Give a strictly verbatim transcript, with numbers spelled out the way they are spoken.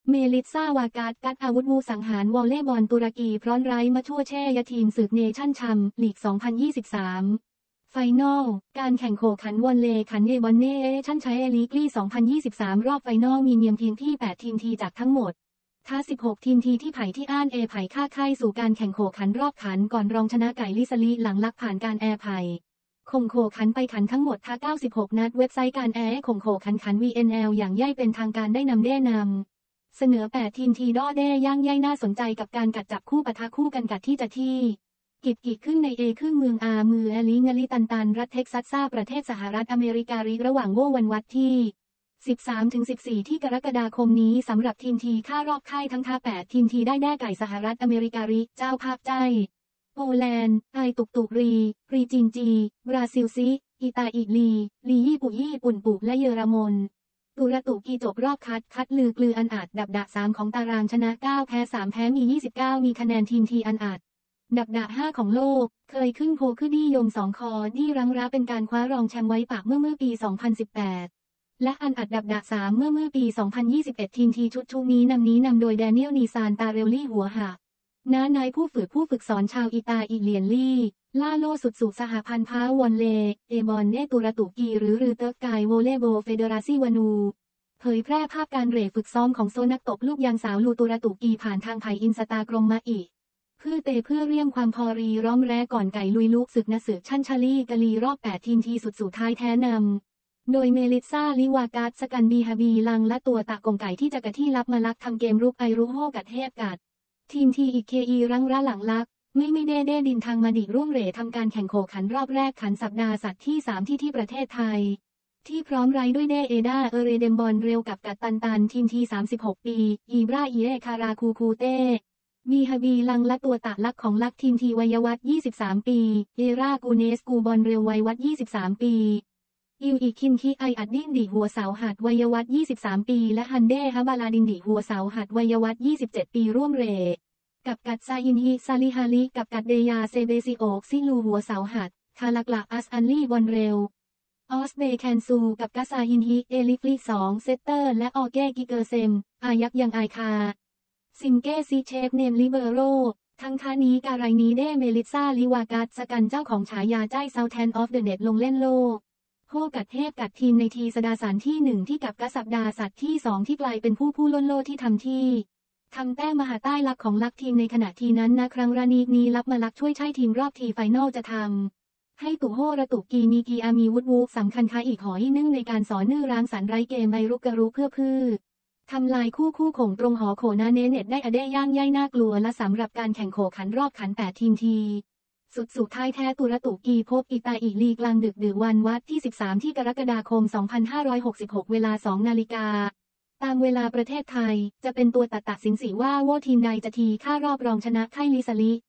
เมลิซซาวากาดกัดอาวุธวูสังหารวอลเลย์บอลตุรกีพร้อนไร้มาชั่วแช่ยทีมสืบเนชั่นแชมป์ลีก สองพันยี่สิบสาม ไฟนอล การแข่งโขขันวอลเลย์ขันเยวอนเนชั่นใช้เอลีกลี่ สองพันยี่สิบสาม รอบไฟนอลมีเนียมทีมที่ แปด ทีมทีจากทั้งหมดท้าสิบหก ทีมทีที่ไผ่ที่อ้านเอไผ่ค่าไข่สู่การแข่งโขขันรอบขันก่อนรองชนะไก่ลิสลีหลังลักผ่านการแอร์ไผ่คงโขขันไปขันทั้งหมดท้าเก้าสิบหกนัดเว็บไซต์การแอร์คงโขขันขัน วี เอ็น แอล อย่างย่อยเป็นทางการได้นำแน่นำเสนอแปดทีมทีด้อแด้ย่างย่ายน่าสนใจกับการกัดจับคู่ปะทะคู่กันกัดที่จะที่กิดกิดขึ้นในเอครึ่งเมืองอาเมือแอลิงาลิตันตันรัฐเท็กซัสซาประเทศสหรัฐอเมริการิระหว่างโววันวัดที่ สิบสามถึงสิบสี่ ที่กรกฎาคมนี้สำหรับทีมทีค่ารอบค่ายทั้งท่าแปดทีมทีได้แด้ไก่สหรัฐอเมริการิเจ้าภาพใจโปแลนด์ไอตุกตุกรีรีจีนจีบราซิลซิอิตาอิลีลีญี่ปุ่นญี่ปุ่นปุและเยอรมนตุรตุกีจบรอบคัดคัดลือกลืออันอาจดับดะสามของตารางชนะเก้าแพ้สามแพ้มียี่สิบเก้ามีคะแนนทีมทีอันอาจดับดะห้าของโลกเคยขึ้นโพขึ้นดียมสองคอดีรังร้าเป็นการคว้ารองแชมป์ไว้ปากเมื่อเมื่อปี สองพันสิบแปด และอันอัดดับดะสามเมื่อเมื่อปี สองพันยี่สิบเอ็ด ทีมทีชุดชุดนี้นำนี้นำโดยแดเนียลนีซานตาเรลลี่หัวหะน้านายผู้ฝึกผู้ฝึกสอนชาวอิตาอิเลียนลี่ล่าโลสุดสุสหพันธ์พาวอนเลเอบอนเนตุรตุกีหรือรือเติร์กไกโวเลโบเฟเดราซีวานูเผยแพร่ภาพการเรทฝึกซ้อมของโซนักตบลูกยางสาวลูตุรตุกีผ่านทางไผ่อินสตาแกรมมาอีเพื่อเตเพื่อเรียมความพอรีร้อมแร้ก่อนไก่ลุยลุกศึกนะศึกชั่นชาลีกะลีรอบแปดทีมทีสุดสุดท้ายแท้นำโดยเมลิซซาลิวากาดสกันบีฮาบีลังและตัวตะกงไก่ที่จะกะที่รับมาลักทำเกมรุกไอรุโฮกัดเทพกัดทีมทีอีกเคอีรังระหลังลักไม่ไม่เด้เด้ดินทางมาดิร่วมเรททำการแข่งโขขันรอบแรกขันสัปดาห์สัตว์ที่สามที่ที่ประเทศไทยที่พร้อมไร้ด้วยเดเอดาเอเรเดมบอลเร็วกับกัดตันตันทีมทีสามสิบหกปีอีบราอีเอคาราคูคูเต้มีฮาบีลังและตัวตะลักของลักทีมทีวัยวัฒน์ยี่สิบสามปีเอรากูเนสกูบอลเร็ววัยวัฒน์ยี่สิบสามปีอิวอีคิมคิไออัดดินดิหัวเสาหัดวัยวัฒน์ยี่สิบสามปีและฮันเดฮาบาลาดินดิหัวเสาหัดวัยวัฒน์ยี่สิบเจ็ดปีร่วมเรกับกัดซาอินฮิซาลิฮาลิกับกัดเดยาเซเบซิโอกซิลูหัวเสาหัดคาลักลักอัสอันลี่บอลเร็วออสเบแคนซูกับกัสซาอินฮิเอลิฟลีสองเซตเตอร์และออเก้กิเกอร์เซมอายักยังไอคาซิมเก้ซีเชฟเนมลิเบโรทั้งท่านี้การายนี้เดเมลิซซาลิวากัสสกันเจ้าของฉายาใจเซาแทนออฟเดอะเน็ตลงเล่นโลโฮกัดเทพกัดทีมในทีสดาสารที่หนึ่งที่กับกัสัปดาห์สัตว์ที่สองที่กลายเป็นผู้ผู้ล้นโลที่ทำที่ทำแต้มมหาใต้ลักของลักทีมในขณะทีนั้นนะครั้งรานีนี้ลับมาลักช่วยใช้ทีมรอบทีไฟนอลจะทำให้ตุโฮระตุกีมีกีอามีวุฒวูสำคัญค่าอีกหอยนึ่งในการสอนนื่อร้างสรรไรเกมไอรุกกะรุเพื่อพืชทำลายคู่คู่ข่งตรงหอโขนาเนเน็ตได้อเดย่างย่ายน่ากลัวและสำหรับการแข่งโขขันรอบขันแปดทีมทีสุดสุดท้ายแท้ตุรตุกีพบอิตาอีลีกลางดึกดื่นวันวัดที่สิบสามที่กรกฎาคมสองพันห้าร้อยหกสิบหกเวลาสองนาฬิกาตามเวลาประเทศไทยจะเป็นตัวตัดตัดสินสีว่าโวทีมใดจะทีค่ารอบรองชนะไข่ลิสลี